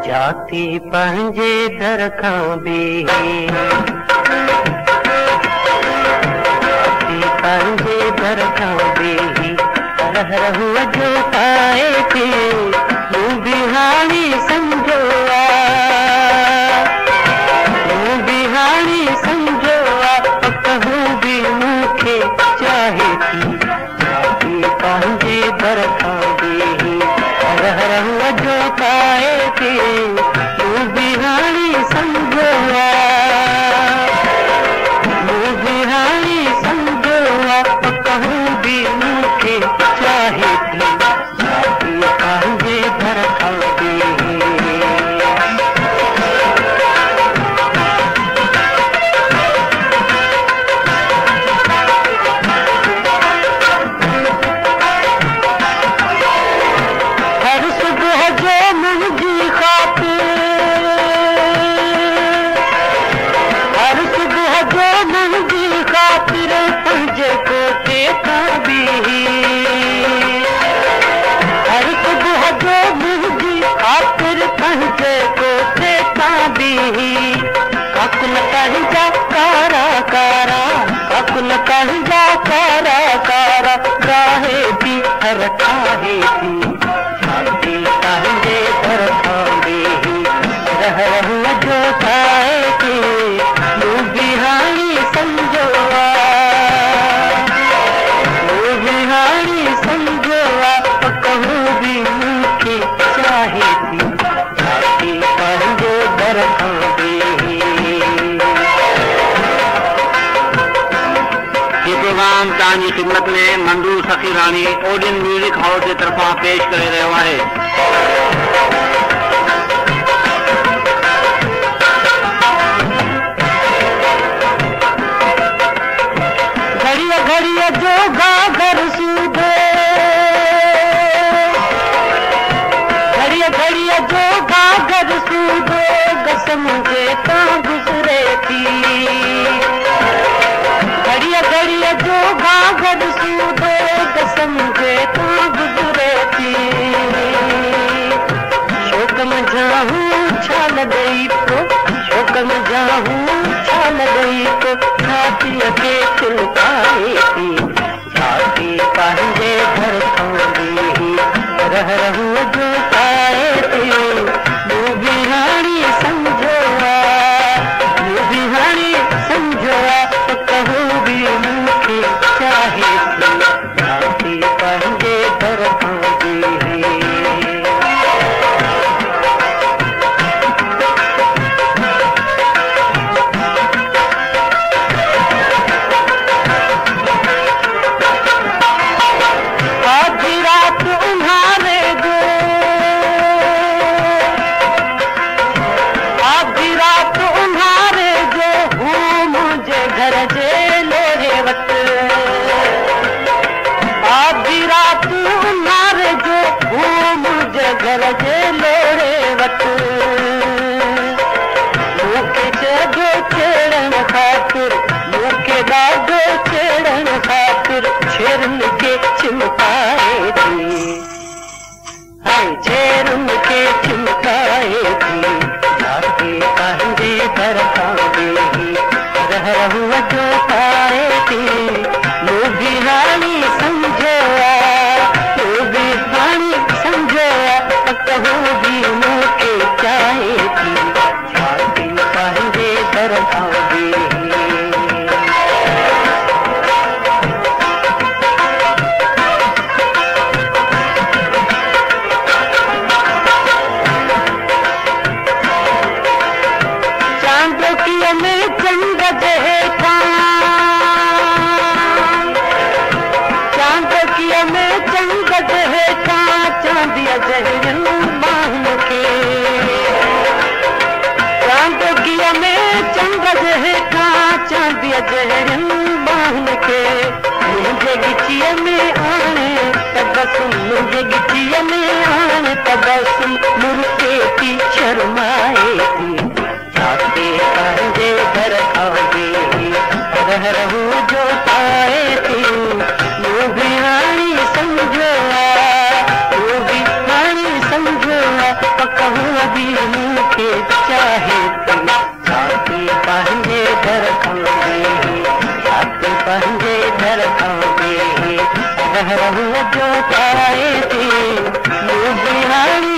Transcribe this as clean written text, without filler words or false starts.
जाती पंहिंजे दर खां बीही, जाती पंहिंजे दर खां बीही, रहूअ जो पाए थी मूं बि हाणे सम्झो मूं बि हाणे सम्झो कहूं बि मूंखे चाहे थी, जाती पंहिंजे दर खां बीही, रहूअ जो पाए थी मूं बि हाणे सम्झो मूं बि हाणे सम्झो कहूं बि मूंखे चाहे थी, जाती पंहिंजे दर खां बीही। हर सुबह जो मुंहिंजी ख़ातिर, हर सुबह जो मुंहिंजी ख़ातिर पंहिंजे कोठे तां बीही, हर सुबह जो मुंहिंजी ख़ातिर पंहिंजे कोठे तां बीही, काकुल पंहिंजा कारा कारा, काकुल पंहिंजा कारा कारा गाहे थी हर ठाहे थी, जाती पंहिंजे दर खां बीही, रहूअ जो पाए थी मूं बि हाणे सम्झो मूं बि हाणे सम्झो कहूं बि मूंखे चाहे थी, जाती पंहिंजे दर खां बीही। ये प्रोग्राम तव्हांजी ख़िदमत में मंजूर सखीरानी ओडियन म्यूज़िक हाउस जे तरफ़ां पेश करे रहियो आहे। घड़िया घड़िया जो गागर सूदे, घड़िया घड़िया जो गागर सूदे कसम जे तां गुज़रे थी, घड़िया घड़िया जो गागर सूदे कसम जे तां गुज़रे थी, शोक में जाहूं छाल गई तो, शोक में जाहूं छाल गई तो छातीअ खे चिलकाए थी, जाती पंहिंजे घर खां बीही, रहूअ जो पाए थी मूं बि हाणे सम्झो मूं बि हाणे सम्झो कहूं बि मूंखे चाहे थी, जाती पंहिंजे घर खां बीही। आधी रात उन्हारे जो, आधी रात उन्हारे जो हूं मुंहिंजे घर जे लोहे वटि, आधी रात उन्हारे जो हूं मुंहिंजे घर जे लोहे वटि, मूंखे चइजो छेड़ण ख़ातिर, मूंखे ॾाढो छेड़ण ख़ातिर छेरुनि खे चिमकाए थी, हाय छेरुनि खे चिमकाए थी, जाती पंहिंजे दर खां बीही, रहूअ जो पाए थी मूं बि हाणे सम्झो मूं बि हाणे सम्झो कहूं बि मूंखे चाहे थी, जाती पंहिंजे दर खां बीही। चांदोकीअ में चंड जे हेठां, चांदोकीअ में चंड जे हेठां चांदीअ जहिड़ियुनि माण्हुनि खे, चांदोकीअ में चंड जे हेठां चांदीअ जहिड़ियुनि माण्हुनि खे, मुंहिंजे गिचीअ में आणे तबसुम, मुंहिंजे गिचीअ में आणे तबसुम मुर्के थी शर्माए थी, जाती पंहिंजे घर खां बीही, रहूअ जो पाए थी मूं बि हाणे सम्झो मूं बि हाणे सम्झो कहूं बि पंहिंजे दर खां ॿिए रहूं जो पाए थी मूं बि हाणे